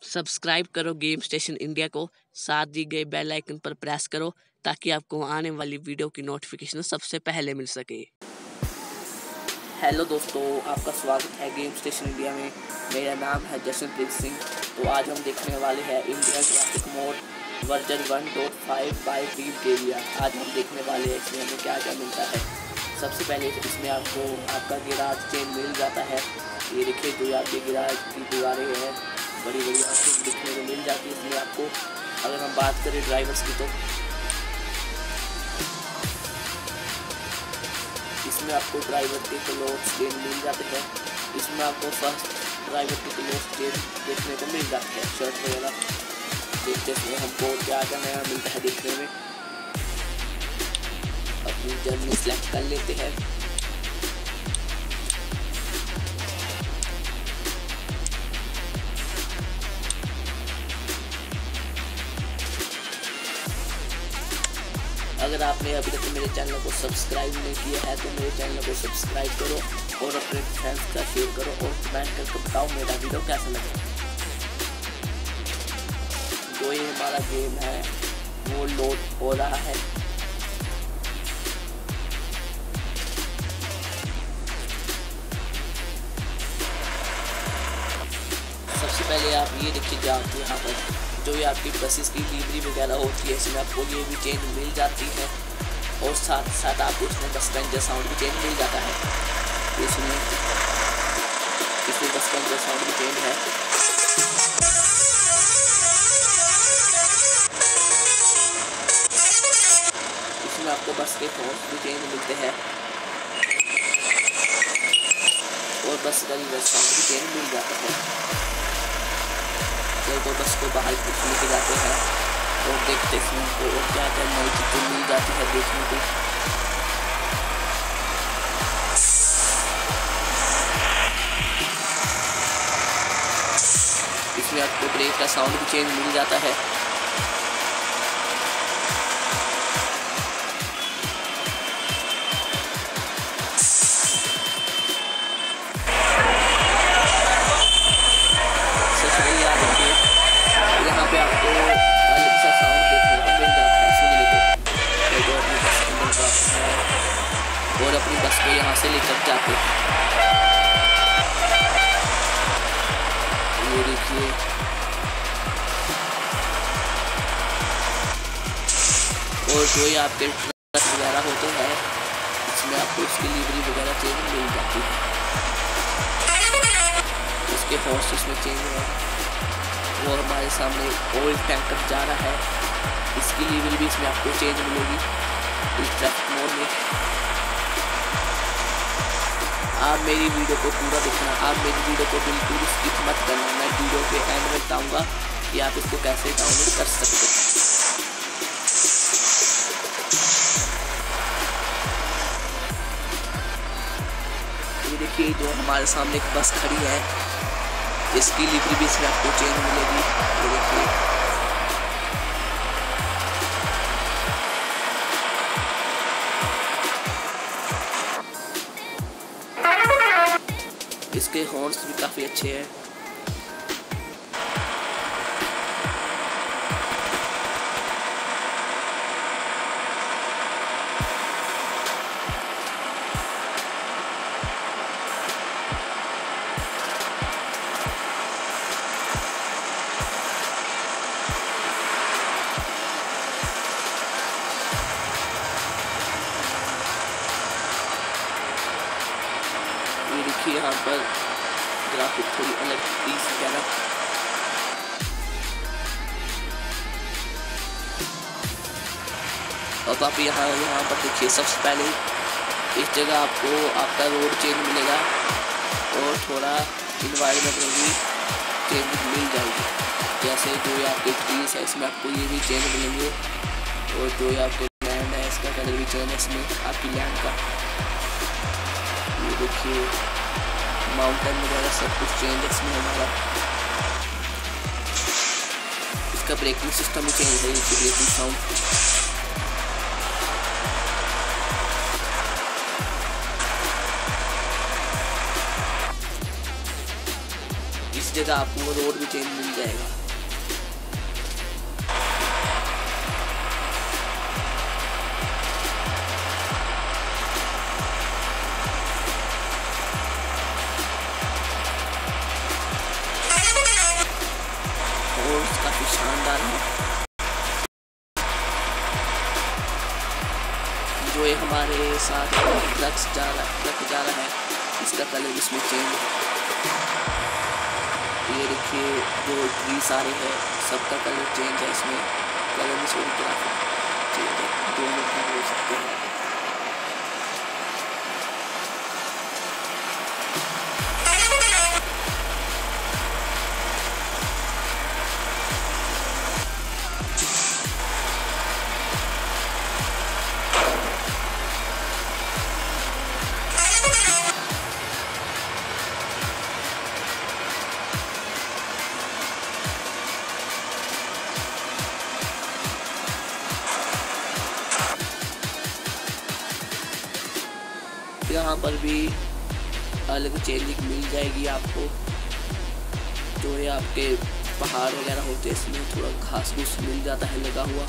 Subscribe करो game station India को, साथ दी गई बेल आइकन पर प्रेस करो ताकि आपको आने वाली वीडियो की नोटिफिकेशन सबसे पहले मिल सके। हेलो दोस्तों, आपका स्वागत है गेम स्टेशन इंडिया में। मेरा नाम है जशनप्रीत सिंह। तो आज हम देखने वाले हैं India graphic mode version 1.5 by team केरिया। आज हम देखने वाले हैं इसमें हमें क्या क्या मिलता है। सबसे पहले इसमें आपको आपका गिराज चेन मिल जाता है। ये देखिए जो आपके गिराज की दीवारें हैं बड़ी बड़ी आपको दिखने को मिल जाती है। इसमें आपको अगर हम बात करें ड्राइवर्स की तो इसमें आपको ड्राइवर के क्लोथ चेन मिल जाते हैं। इसमें आपको फर्स्ट ड्राइवर के क्लोथ चेन देखने को मिल जाती है। शर्ट वगैरह देखते हुए हमको क्या क्या नया मिलता है देखने में। अपनी जर्नी सेलेक्ट कर लेते हैं। अगर आपने अभी तक मेरे चैनल को सब्सक्राइब नहीं किया है तो मेरे चैनल को सब्सक्राइब करो और अपने फ्रेंड्स का शेयर करो और कमेंट करके बताओ मेरा वीडियो कैसा लगा। जो ये हमारा गेम है वो लोड हो रहा है। सबसे पहले आप ये देखिए जाओ यहाँ पर जो ये आपकी बसेस की डिलीवरी वगैरह होती है इसमें आपको ये भी चेंज मिल जाती है और साथ साथ आपको इसमें बस पेंजर साउंड भी चेंज मिल जाता है। इसमें बस पेंजर साउंड भी चेंज है। इसमें आपको बस के हॉर्स भी चेंज मिलते हैं और बस का रिवर्स साउंड भी चेंज मिल जाता है। तो बस को बाहर कुछ लेके जाते हैं और देखते हैं तो क्या क्या नई चीज़ें मिल जाती है देखने को। इसमें आपको ब्रेक का साउंड भी चेंज मिल जाता है। यहाँ पे आपको अलग सा साउंड देखने को मिल जाता है सुनने को। जो अपनी बस के अंदर है और अपनी बस को यहाँ से लेकर जाते हैं। ये देखिए और जो ये आपके ट्रक वगैरह होते हैं इसमें आपको इसकी डिलीवरी वगैरह चेंज मिल जाती है। इसके हॉर्स इसमें चेंज है और हमारे सामने ऑयल टैंकर जा रहा है। इसकी लेवल भी इसमें आपको चेंज मिलेगी इस ट्रैफिक मोड में। आप मेरी वीडियो को पूरा देखना, आप मेरी वीडियो को बिल्कुल स्किप मत करना। मैं वीडियो के एंड में बताऊंगा कि आप इसको कैसे डाउनलोड कर सकते हैं। ये देखिए जो हमारे सामने एक बस खड़ी है इसकी लिवरी भी इसमें आपको चेंज मिलेगी। ये देखिए इसके हॉर्न्स भी काफ़ी अच्छे हैं। देखिए यहाँ पर ग्राफिक थोड़ी अलग चीज है ना। अब आप यहाँ पर देखिए सबसे पहले इस जगह आपको आपका रोड चेंज मिलेगा और थोड़ा इन्वायरमेंट में भी चेंज मिल जाएगी। जैसे जो ये आपके ट्रीज है इसमें आपको ये भी चेंज मिलेंगे और जो ये आपके लैंड है इसका कलर भी चेंज है इसमें आपकी लैंड का। ये देखिए माउंटेन वगैरह सब कुछ चेंज इसमें हमारा। इसका ब्रेकिंग सिस्टम भी चेंज है। इसकी ब्रेकिंग साउंड इस जगह आपको वो रोड भी चेंज मिल जाएगा। और काफी शानदार है। जो ये हमारे साथ ट्रक जा रहा है, इसका कलर इसमें चेंज है। ये देखिए जो ट्री सारे हैं सबका कलर चेंज है, इसमें कलर में थोड़ी तरह चेंज है, दोनों हो सकते हैं। यहाँ पर भी अलग चेंजिंग मिल जाएगी आपको। जो ये आपके पहाड़ वगैरह होते हैं इसमें थोड़ा घास फूस मिल जाता है लगा हुआ।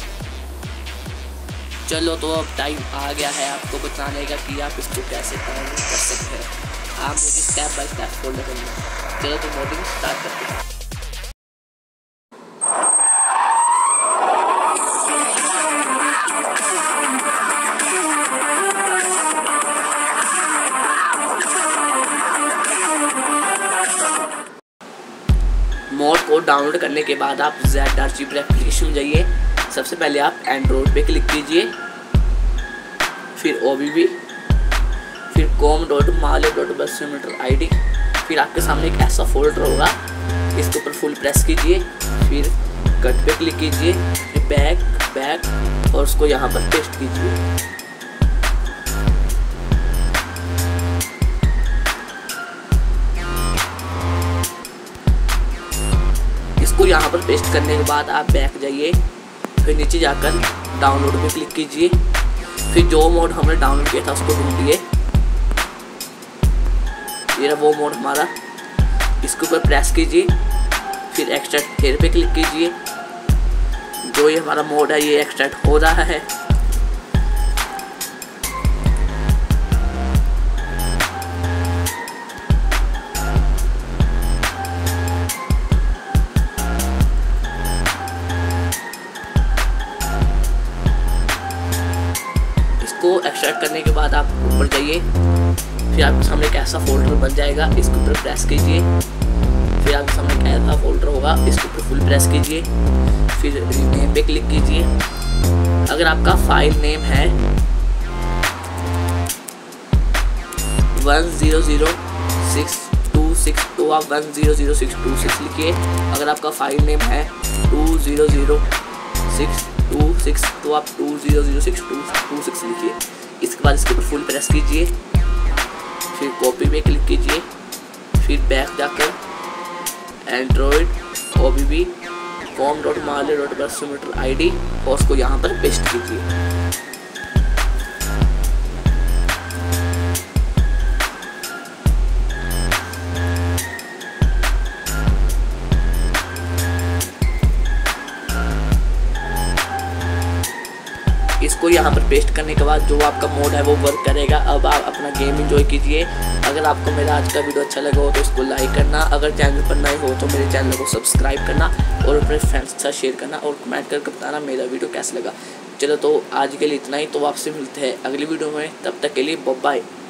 चलो तो अब टाइम आ गया है आपको बताने का कि आप इसको कैसे कर सकते हैं। आप मुझे स्टेप बाय स्टेप फॉलो करना। चलो तो मोडिंग स्टार्ट करते हैं। मोड को डाउनलोड करने के बाद आप ZArchive एप्लीकेशन में जाइए। सबसे पहले आप एंड्रॉइड पे क्लिक कीजिए, फिर OBB, फिर com.male.bus/id। फिर आपके सामने एक ऐसा फोल्डर होगा, इसके ऊपर फुल प्रेस कीजिए, फिर कट पे क्लिक कीजिए, फिर बैक और उसको यहाँ पर पेस्ट कीजिए। इसको यहाँ पर पेस्ट करने के बाद आप बैक जाइए, फिर नीचे जाकर डाउनलोड पे क्लिक कीजिए, फिर जो मोड हमने डाउनलोड किया था उसको ढूंढिए। ये वो मोड हमारा, इसके ऊपर प्रेस कीजिए, फिर एक्सट्रैक्ट हेयर पे क्लिक कीजिए। जो ये हमारा मोड है ये एक्सट्रैक्ट हो रहा है। को एक्सट्रैक्ट करने के बाद आप ऊपर जाइए, फिर आपके सामने एक ऐसा फोल्डर बन जाएगा, इसके ऊपर प्रेस कीजिए। फिर आपके सामने एक ऐसा फोल्डर होगा, इसके ऊपर फुल प्रेस कीजिए, फिर रीनेम पे क्लिक कीजिए। अगर आपका फाइल नेम है 100626 तो आप 100626 लिखिए। अगर आपका फाइल नेम है 200626 तो आप 200626 लिखिए। इसके बाद इसके ऊपर फुल प्रेस कीजिए, फिर कॉपी पे क्लिक कीजिए, फिर बैक जाकर एंड्रॉइड OBB com.male.bus/id और उसको यहाँ पर पेस्ट कीजिए। इसको यहाँ पर पेस्ट करने के बाद जो आपका मोड है वो वर्क करेगा। अब आप अपना गेम एंजॉय कीजिए। अगर आपको मेरा आज का वीडियो अच्छा लगा हो तो इसको लाइक करना, अगर चैनल पर नए हो तो मेरे चैनल को सब्सक्राइब करना और अपने फ्रेंड्स के साथ शेयर करना और कमेंट करके बताना मेरा वीडियो कैसा लगा। चलो तो आज के लिए इतना ही, तो आपसे मिलते हैं अगली वीडियो में, तब तक के लिए बाय बाय।